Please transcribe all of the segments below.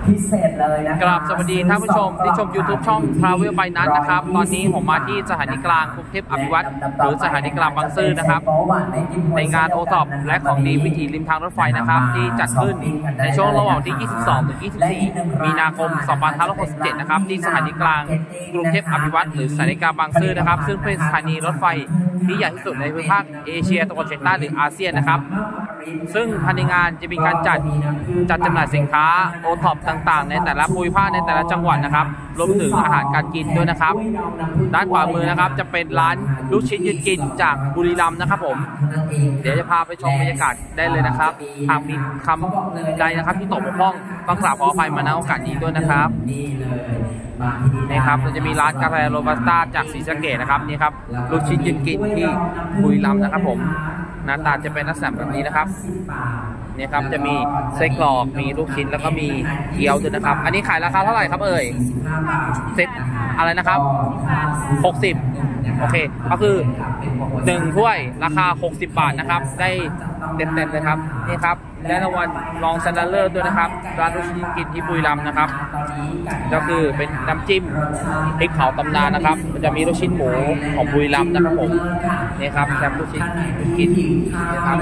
พิเศษเลยนะคกราบสวัสดีท่านผู้ชมที่ชม YouTube ช่อง Travel by นัทนะครับตอนนี้ผมมาที่สถานีกลางกรุงเทพอภิวัตรหรือสถานีกลางบางซื่อนะครับในงานโอท็อปและของดีวิถีริมทางรถไฟนะครับที่จัดขึ้นในช่วงระหว่างที่ 22 ถึง 24 มีนาคม 2567 นะครับที่สถานีกลางกรุงเทพอภิวัตรหรือสถานีกลางบางซื่อนะครับซึ่งเป็นสถานีรถไฟที่ใหญ่ที่สุดในภูมิภาคเอเชียตะวันออกเฉียงใต้หรืออาเซียนนะครับซึ่งภายในงานจะมีการจัดจำหน่ายสินค้าโอท็อปต่างๆในแต่ละภูมิภาคในแต่ละจังหวัดนะครับรวมถึงอาหารการกินด้วยนะครับด้านขวามือนะครับจะเป็นร้านลูกชิ้นยืนกินจากบุรีรัมย์นะครับผมเดี๋ยวจะพาไปชมบรรยากาศได้เลยนะครับหากมีคำใดนะครับที่ตกบกพร่องต้องกราบขออภัยมาณโอกาสนี้ด้วยนะครับนี่ครับเราจะมีร้านกาแฟโรบัสต้าจากศรีสะเกษนะครับนี่ครับลูกชิ้นยืนกินที่บุรีรัมย์นะครับผมหน้าตาจะเป็นลักษณะแบบนี้นะครับนี่ครับจะมีไส้กรอกมีลูกชิ้นแล้วก็มีเกี๊ยวด้วยนะครับอันนี้ขายราคาเท่าไหร่ครับเอ่ยเซ็ตอะไรนะครับ60โอเคก็คือ1ถ้วยราคา60 บาทนะครับได้เต็มเลยครับนี่ครับและรางวัลรองชนะเลิศด้วยนะครับร้านลูกชิ้นกินที่บุรีรัมย์นะครับก็คือเป็นน้ำจิ้มพริกเผาตำนานนะครับมันจะมีลูกชิ้นหมูของบุรีรัมย์นะครับผมนี่ครับแซ่บลูกชิ้นกินนะครับ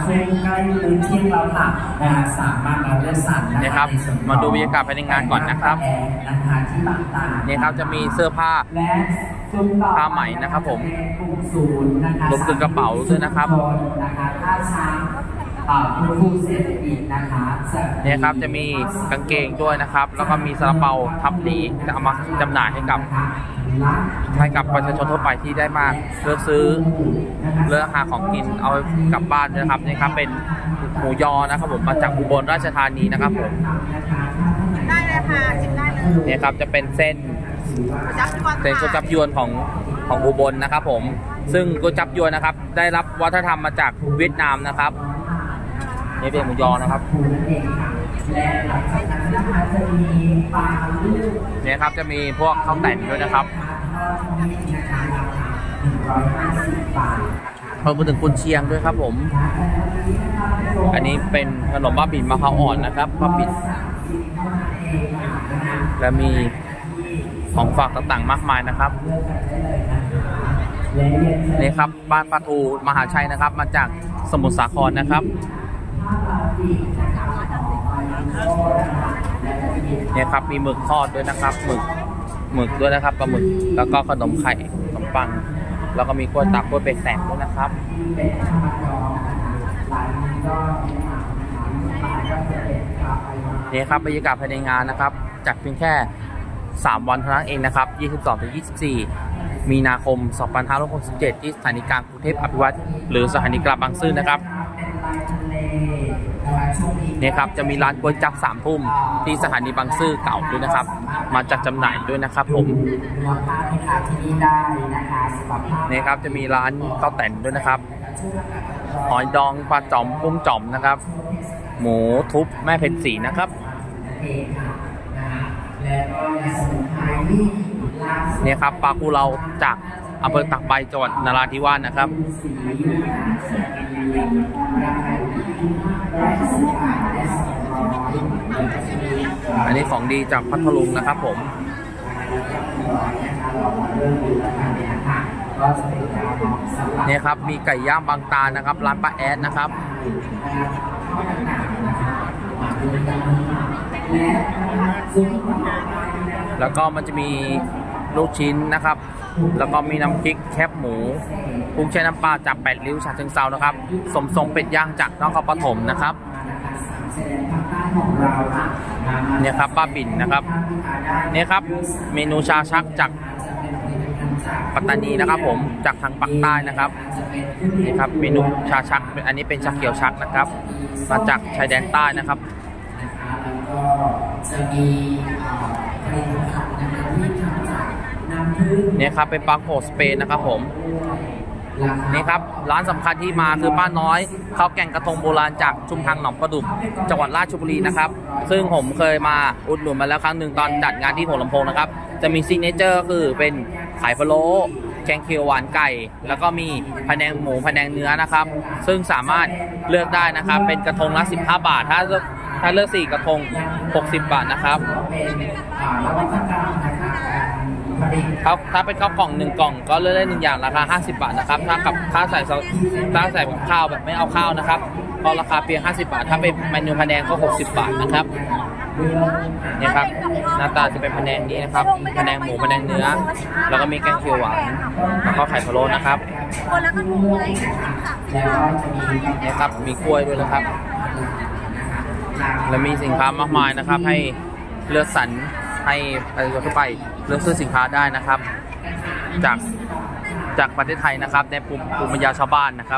นี่ครับมาดูบรรยากาศภายในงานก่อนนะครับนี่ครับจะมีเสื้อผ้าไหมนะครับผมรวมถึงกระเป๋าด้วยนะครับเนี่ยครับจะมีกางเกงด้วยนะครับแล้วก็มีซาลาเปาทับนี้จะเอามาจำหน่ายให้กับประชาชนทั่วไปที่ได้มาเลือกซื้อเลือกหาของกินเอากลับบ้านนะครับนี่ครับเป็นหมูยอนะครับผมมาจากอุบลราชธานีนะครับผมได้เลยค่ะชิมได้เลยเนี่ยครับจะเป็นเส้นก๋วยจั๊บยวนของอุบลนะครับผมซึ่งก๋วยจั๊บยวนนะครับได้รับวัฒนธรรมมาจากเวียดนามนะครับนี่เป็นหมูยอนะครับเนี่ยครับจะมีพวกข้าวแต่นด้วยนะครับรวมถึงกุนเชียงด้วยครับผมอันนี้เป็นขนมบ้าบิ่นมะพร้าวอ่อนนะครับบ้าบิ่นและมีของฝากต่างๆมากมายนะครับนี่ครับบ้านปลาทูมหาชัยนะครับมาจากสมุทรสาครนะครับเนี่ยครับมีหมึกทอดด้วยนะครับหมึกด้วยนะครับปลาหมึกแล้วก็ขนมไข่ขนมปังแล้วก็มีกล้วยตับกล้วยเป็ดแตกด้วยนะครับนี่ครับบรรยากาศภายในงานนะครับจัดเพียงแค่3 วันเท่านั้นเองนะครับ 22-24 มีนาคม 2567 ที่สถานีกลางกรุงเทพอภิวัตรหรือสถานีกลางบางซื่อนะครับนี่ครับจะมีร้านก๋วยจั๊บ3 ทุ่มที่สถานีบางซื่อเก่าด้วยนะครับมาจัดจำหน่ายด้วยนะครับผมนี่ครับจะมีร้านข้าวแต่นด้วยนะครับหอยดองปลาจ่อมกุ้งจ่อมนะครับหมูทุบแม่เพ็ญศรีนะครับเนี่ยครับปลาคูเราจากอำเภอตากใบจังหวัดนราธิวาสนะครับอันนี้ของดีจากพัทลุงนะครับผมเนี่ยครับมีไก่ย่างบางตานะครับร้านป้าแอดนะครับแล้วก็มันจะมีลูกชิ้นนะครับแล้วก็มีน้ำพริกแคบหมูกุ้งแช่น้ำปลาจาก8 ริ้วฉะเชิงเทรานะครับสมทรงเป็ดย่างจากนครปฐมนะครับเนี่ยครับป้าบิ่นนะครับเนี่ยครับเมนูชาชักจากปัตตานีนะครับผมจากทางภาคใต้นะครับนี่ครับเมนูชาชักอันนี้เป็นชาเขียวชักนะครับมาจากชายแดนใต้นะครับเนี่ยครับเป็นปลาโขดสเปนนะครับผมนี่ครับร้านสำคัญที่มาคือป้าน้อยข้าวแกงกระทงโบราณจากชุมทางหนองประดุกจังหวัดราชบุรีนะครับซึ่งผมเคยมาอุดหนุนมาแล้วครั้งหนึ่งตอนจัดงานที่หัวลำโพงนะครับจะมีซิกเนเจอร์คือเป็นไข่พะโล้แกงเขียวหวานไก่แล้วก็มีพะแนงหมูพะแนงเนื้อนะครับซึ่งสามารถเลือกได้นะครับเป็นกระทงละ15 บาทถ้าเลือก4กระทง60 บาทนะครับถ้าเป็นข้าวกล่อง1กล่องก็เลือกได้1อย่างราคา50 บาทนะครับถ้ากับถ้าใส่ข้าวแบบไม่เอาข้าวนะครับก็ราคาเพียง50 บาทถ้าเป็นเมนูพะแนงก็60 บาทนะครับนี่ครับหน้าตาจะเป็นพะแนงนี้นะครับพะแนงหมูพะแนงเนื้อแล้วก็มีแกงเขียวหวานแล้วก็ไข่พะโล้นะครับนี่ครับมีกล้วยด้วยนะครับและมีสินค้ามากมายนะครับให้เลือกสรรให้ประชาชนทั่วไปเลือกซื้อสินค้าได้นะครับจากประเทศไทยนะครับในภูมิปัญญาชาวบ้านนะครับ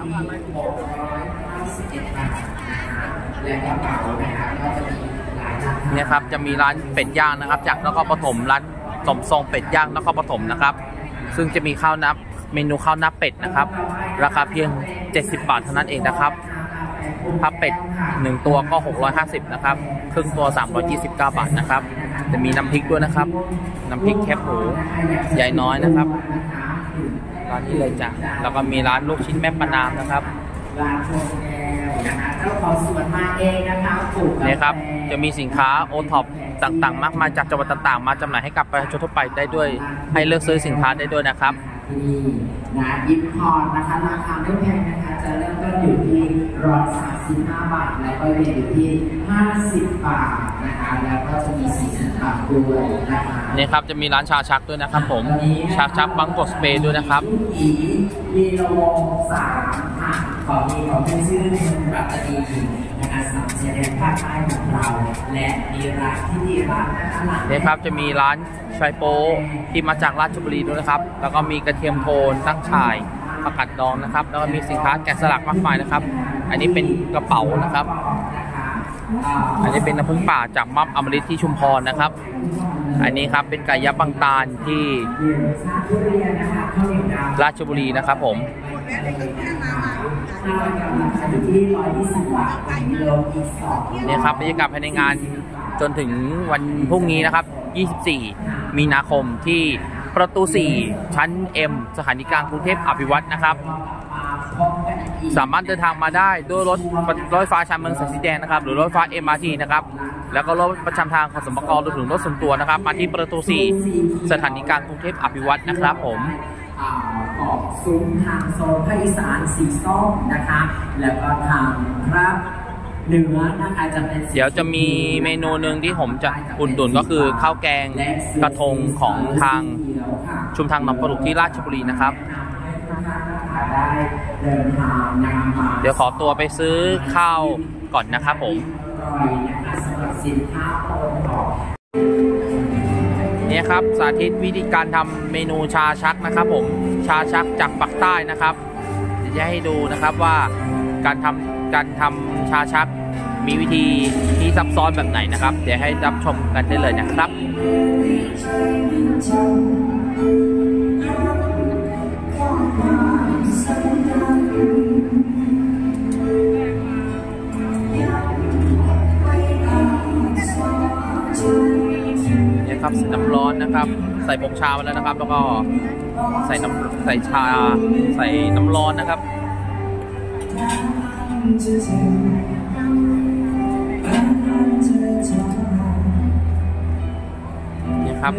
เนี่ยครับจะมีร้านเป็ดย่างนะครับจากนครปฐมร้านสมทรงเป็ดย่างนครปฐมนะครับซึ่งจะมีข้าวนับเมนูข้าวหน้าเป็ดนะครับราคาเพียง70 บาทเท่านั้นเองนะครับถ้าเป็ด1ตัวก็650นะครับครึ่งตัว329 บาทนะครับจะมีน้ำพริกด้วยนะครับน้ำพริกแคบหมูใหญ่น้อยนะครับร้านนี้เลยจ้ะแล้วก็มีร้านลูกชิ้นแม่ปานามนะครับเจ้าของสวนมาเองนะคะเนี่ยครับจะมีสินค้าโอท็อปต่างๆมากมายจากจังหวัดต่างๆมาจำหน่ายให้กับประชาชนทั่วไปได้ด้วยให้เลือกซื้อสินค้าได้ด้วยนะครับนะยิปคอนนะคะราคาไม่แพงนะคะจะเริ่มต้นอยู่ที่135 บาทแล้วก็เรียนอยู่ที่50 บาทนะคะแล้วก็จะมี40 บาทด้วยนะคะนี่ครับจะมีร้านชาชักด้วยนะครับผมชาชักบางกอกสเปรย์ด้วยนะครับมีโล3ค่ะของเป็นชื่อเมืองปัตตานีนะคะสามชายแดนภาคใต้ของเราและมีร้านที่ดีร้านนะคะนี่ครับจะมีร้านชายโป๊ที่มาจากราชบุรีด้วยนะครับแล้วก็มีกระเทียมโทนตั้งฉ่ายผักกาดดองนะครับแล้วก็มีสินค้าแกะสลักมากมายนะครับอันนี้เป็นกระเป๋านะครับอันนี้เป็นน้ำผึ้งป่าจากมับอมฤตที่ชุมพรนะครับอันนี้ครับเป็นไก่ยับบางตาลที่ราชบุรีนะครับผมเนี่ยครับบรรยากาศภายในงานจนถึงวันพรุ่งนี้นะครับ24 มีนาคมที่ประตู 4 ชั้น M สถานีกลางกรุงเทพอภิวัฒน์นะครับสามารถเดินทางมาได้ด้วยรถไฟฟ้าชานเมืองสายสีแดงนะครับหรือรถไฟฟ้า MRT นะครับแล้วก็รถประจำทางของสมกรรวมถึงรถส่วนตัวนะครับมาที่ประตู 4 สถานีกลางกรุงเทพอภิวัฒน์นะครับผมออกซุ้มทางโซนภาคอีสานสีส้มนะคะแล้วก็ทางครับเนื้อนะคะจะเป็นเดี๋ยวจะมีเมนูหนึ่งที่ผมจะอุดหนุนก็คือข้าวแกงกระทงของทางชุมทางหนองปลาดุกที่ราชบุรีนะครับเดี๋ยวขอตัวไปซื้อข้าวก่อนนะครับผมนี่ครับสาธิตวิธีการทำเมนูชาชักนะครับผมชาชักจากปากใต้นะครับจะให้ดูนะครับว่าการทำชาชักมีวิธีที่ซับซ้อนแบบไหนนะครับเดี๋ยวให้รับชมกันได้เลยนะครับเนี่ยครับใส่น้ำร้อนนะครับใส่ผงชาไปแล้วนะครับแล้วก็ใส่ชาใส่น้ำร้อนนะครับนี่ครับ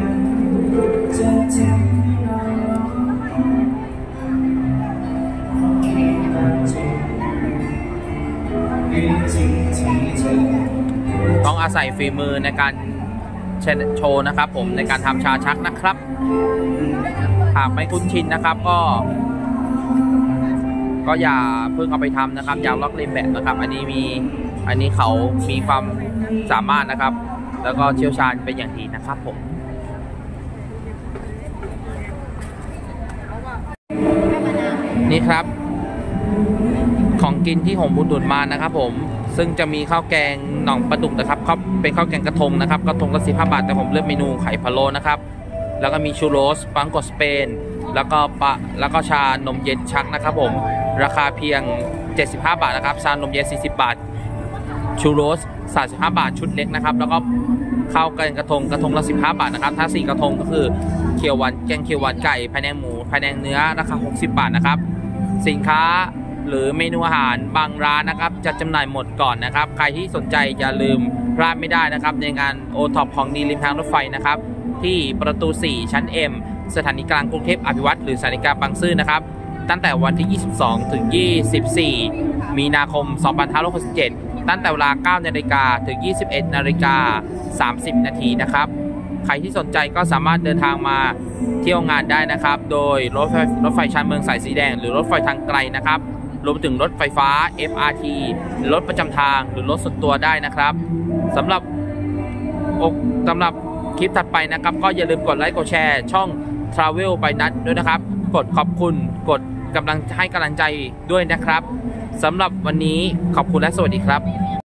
ต้องอาศัยฝีมือในการโชว์นะครับผมในการทำชาชักนะครับหากไม่คุ้นชินนะครับก็อย่าเพิ่งเอาไปทำนะครับอย่าลอกเลียนแบบนะครับอันนี้เขามีความสามารถนะครับแล้วก็เชี่ยวชาญเป็นอย่างดีนะครับผมนี่ครับของกินที่ผมอุดหนุนมานะครับผมซึ่งจะมีข้าวแกงหนองปลาดุกนะครับเป็นข้าวแกงกระทงนะครับกระทงละ15 บาทแต่ผมเลือกเมนูไข่พะโล้นะครับแล้วก็มีชูโรสปังกอสเปนแล้วก็ชานมเย็นชักนะครับผมราคาเพียง75 บาทนะครับชานมเย็น40 บาทชูโรส35 บาทชุดเล็กนะครับแล้วก็ข้าวแกงกระทงละ15 บาทนะครับถ้า4กระทงก็คือเขียวหวานแกงเขียวหวานไก่พะแนงหมูพะแนงเนื้อราคา60 บาทนะครับสินค้าหรือเมนูอาหารบางร้านนะครับจะจำหน่ายหมดก่อนนะครับใครที่สนใจอย่าลืมพลาดไม่ได้นะครับในงานโอท็อปของดีริมทางรถไฟนะครับที่ประตู 4 ชั้น M สถานีกลางกรุงเทพอภิวัตรหรือสถานีกลางบางซื่อนะครับตั้งแต่วันที่ 22 ถึง 24 มีนาคม 2567 ตั้งแต่เวลา 9 นาฬิกาถึง 21 นาฬิกา 30 นาทีนะครับใครที่สนใจก็สามารถเดินทางมาเที่ยวงานได้นะครับโดยรถไฟชานเมืองสายสีแดงหรือรถไฟทางไกลนะครับรวมถึงรถไฟฟ้า FRT รถประจำทางหรือรถส่วนตัวได้นะครับสำหรับคลิปถัดไปนะครับก็อย่าลืมกดไลค์กดแชร์ช่อง Travel by นัทด้วยนะครับกดขอบคุณกดให้กำลังใจด้วยนะครับสำหรับวันนี้ขอบคุณและสวัสดีครับ